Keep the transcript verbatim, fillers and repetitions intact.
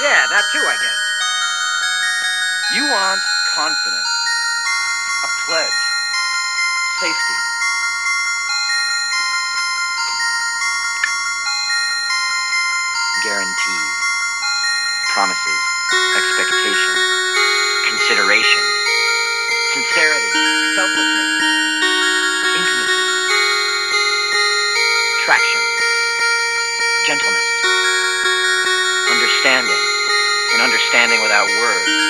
Yeah, that too, I guess. You want confidence, a pledge, safety. Guarantee, promises, expectation, consideration, sincerity, selflessness, intimacy, traction, gentleness, understanding, and understanding without words.